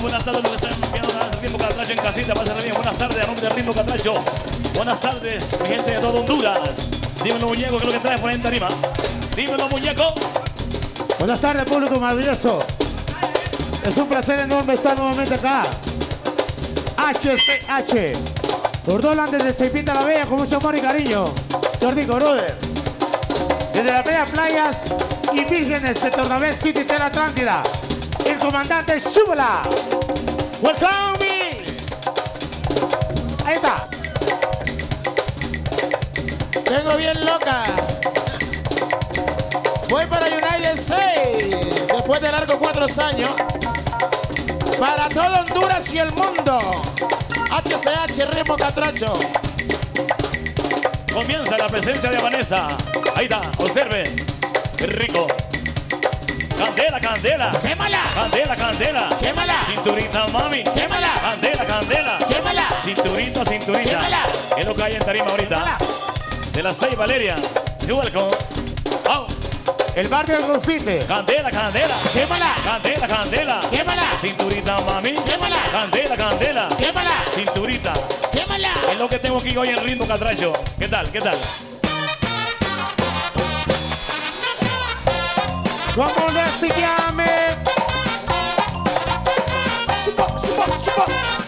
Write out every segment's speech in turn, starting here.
buenas tardes, los que están viendo el Ritmo Catracho en casita, pásenle bien. Buenas tardes, a nombre del Ritmo Catracho. Buenas tardes, mi gente de todo Honduras. Dímelo, muñeco, que es lo que trae por ahí en tarima. Dímelo, muñeco. Buenas tardes, público maravilloso. Es un placer enorme estar nuevamente acá. HCH. Ordolan desde Ceipita la Bella con mucho amor y cariño. Tordico, brother. Desde las bellas playas y vírgenes de Tornabel City, Tela Atlántida. El comandante Chúbala. Welcome me. Ahí está. Tengo bien loca. Voy para United States. Después de largos 4 años. Para todo Honduras y el mundo. HCH Ritmo Catracho. Comienza la presencia de Vanessa. Ahí está, observe. Qué rico. Candela, candela. Quémala. Candela, candela. Quémala. Cinturita, mami. Quémala. Candela, candela. Quémala. Cinturita, cinturita. Quémala. Es lo que hay en tarima ahorita. Quémala. De las 6, Valeria. You're welcome. Oh. El barrio del Golfite. Candela, candela. Quémala. Candela, candela. Quémala. Cinturita, mami. Quémala. Candela, candela. Quémala. Cinturita. Quémala. Es lo que tengo aquí hoy en Ritmo Catracho. ¿Qué tal? ¿Qué tal? ¿Cómo le llame? Subo, subo, subo.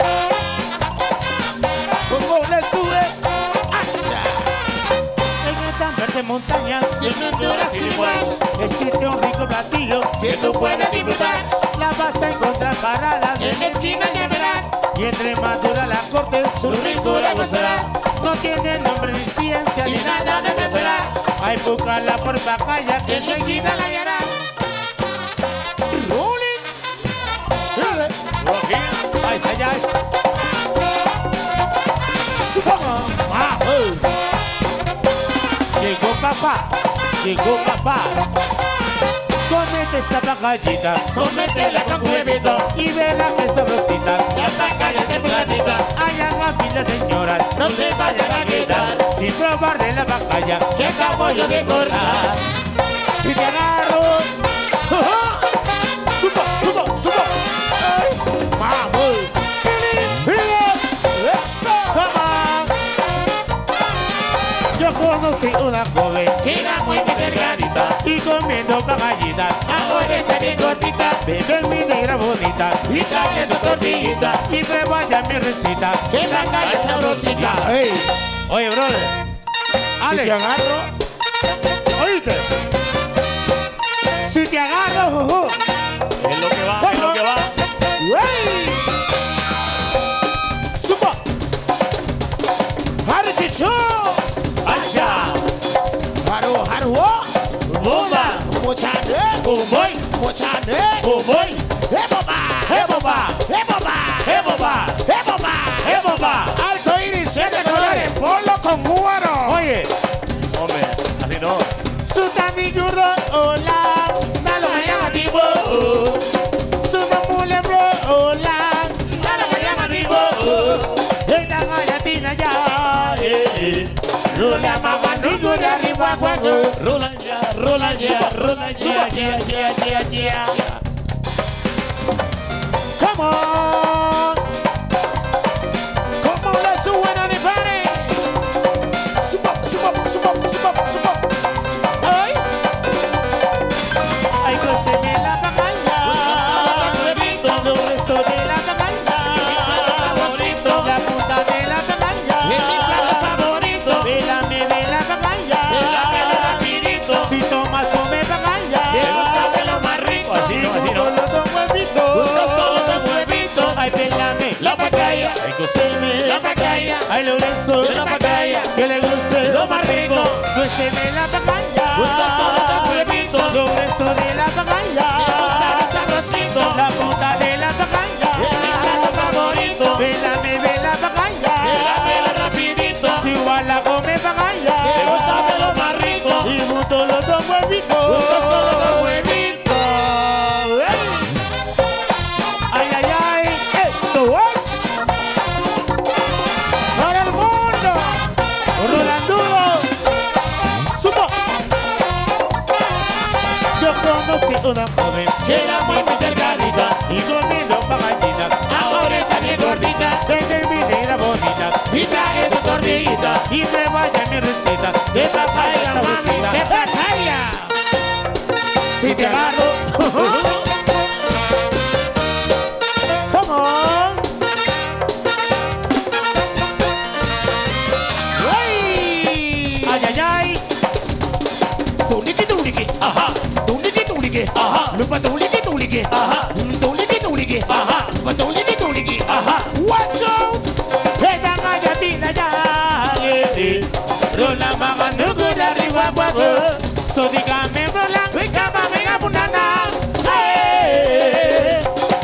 ¿Cómo le sube? ¡Acha! En esta verde montaña, Y en Honduras sin igual. existe un rico platillo Que tú puedes disfrutar. la vas a encontrar parada. En la esquina ya verás. Y entre más dura la corte, Su ricura gozarás. no tiene nombre ni ciencia Y ni nada me vencerá. Hay búscala por Bacaya que En la esquina la hallarás. Rolling. Dale. Por aquí. Ahí está, ya. Ah, Llegó papá, llegó papá. Comete esa bacallita, Cómetela con huevito. y vela que sabrosita. La bacalla templadita. Hayan aquí las señoras, No te vayan a quitar. sin probar de la bacalla. Que acabo yo de cortar. Si te agarro, subo, subo, subo. Vamos. ¡Eso! Come on. Yo conocí una joven Que era muy delgadita. y comiendo bagallitas. Ahora está bien gordita. Bebe mi negra bonita Y trae su tortillita. y prueba ya mi receta. Que bacalla sabrosita. Ey, oye, brother. Si Alex, te agarro. oíste. Si te agarro, juju. Es lo que va, es lo que va. ¡Ey! Subo. ¡Haru chichu! ¡Acha! ¡Haru, haru! ¡Bomba! ¡Mochane! ¡Boy! ¡Mochane! ¡Boy! ¡Eboba! ¡Eboba! ¡Eboba! ¡Eboba! ¡Eboba! ¡Eboba! Alto iris, 7 colores, polo con guaro. Oye, Hombre, así no. Sutani Gurro, hola. Nalo me llama tipo. Sumamule, bro, hola. Nalo me llama tipo. Esta gallatina ya. Rula mamá, nigo de arriba, guago. Rola ya, rola ya, rola ya, ya, ya, ya, ya. Come on. ¿Cómo le suben a mi padre? Subo, subo, subo, subo, subo. ¡Ay! Ay, cóseme la bacalla. Lo beso de la bacalla. La punta de la bacalla. Vélame de la bacalla. Si tomas come bacalla. Así no, así no. Con los dos huevitos. Ay, pégame. La bacalla, Ay, cóseme. la bacalla, Ay, Lorenzo. la bacalla, Que le guste lo más rico. Cóseme la bacalla. Los Lo beso de la bacalla. sabrosito, La punta de la bacalla. mi plato favorito. Vélame de la bacalla. Déjamelo rapidito. Si igual la come Me bacalla. gusta lo más rico. Y junto los dos huevitos. Juntos con los dos huevitos. Ay, ay, ay. Esto es para el mundo. Rolandudo. Subo. Yo conocí una joven Que era muy delgadita. y comiendo bacallita. y prueba ya mi receta de papaya sabrosita. ¡De papaya! Si te agarro, come on. ¡Ay! Ay, ay, ay. Tuliki, tuliki. Ajá, Tuliki, tuliki. ajá, Lupa tuliki, tuliki. ajá, Tuliki, tuliki. ajá, Lupa tuliki, tuliki. ajá. Watch out! Esta gallatina ya. Rola mama no good arriba guapo. So dígame rola, cama venga punana. Ay.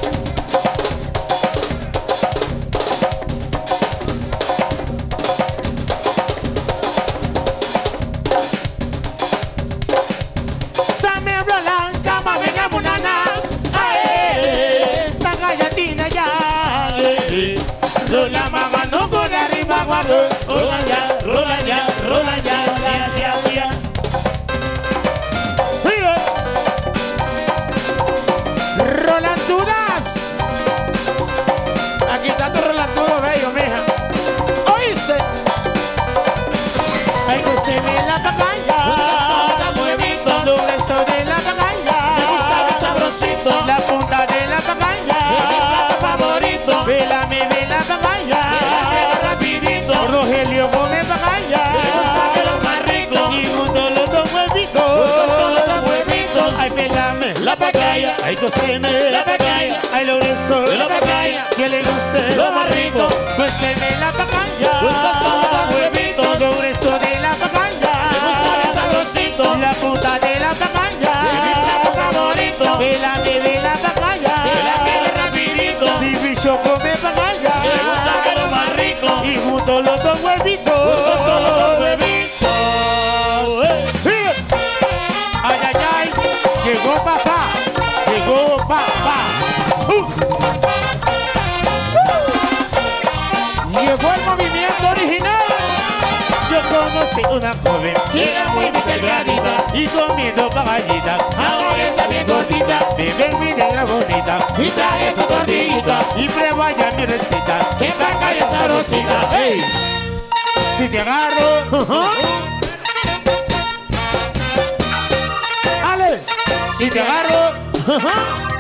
Same rola, cama venga punana. Ay. Esta gallatina ya. Rola mama no good arriba guapo. Rola ya, rola ya, rola ya, ya, ya, ya. ¡Rolandudas! Aquí está tu rolandudo bello, mija. ¿Oíste? Ay, que se ve la papaya, Movimiento. el beso de la papaya, Me gusta mi sabrosito. la punta de la Es mi papaya, plato favorito. velame de la papaya, Déjame rapidito. Rogelio come papaya, Me gusta que lo más rico. y junto los dos huevitos, Con los dos huevitos. ay, velame La papaya. ay, coseme La papaya. ay, Lorenzo, La papaya. que le guste Lo más rico. coseme la papaya, Juntos con los dos huevitos. Lorenzo de la papaya, Me gusta mi sabrosito. la punta de la papaya, Es mi plato favorito. velame de la papaya, Déjame rapidito. si bicho come papaya, Me gusta que lo más rico. y junto los dos huevitos, Juntos con los dos huevitos. ay, ay, ay, llegó papá, llegó papá. Llegó el movimiento original. Yo conocí una joven Que era muy delgadita. y comiendo papayita, Ahora está bien gordita. bebé mi negra bonita, Y trae su tortillita. y prueba ya mi receta. Que papaya sabrosita. ¡Ey! Si te agarro, Ale, si te agarro,